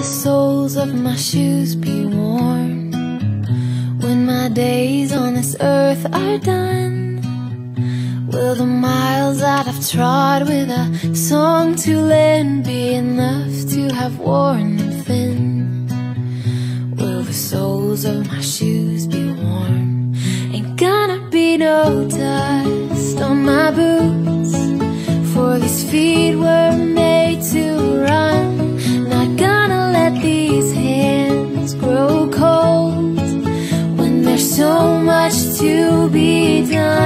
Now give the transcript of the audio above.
soles of my shoes be worn when my days on this earth are done? Will the miles that I've trod with a song to lend be enough to have worn them thin? Will the soles of my shoes be warm? Ain't gonna be no dust on my boots, for these feet were made to run. Not gonna let these hands grow cold when there's so much to be done.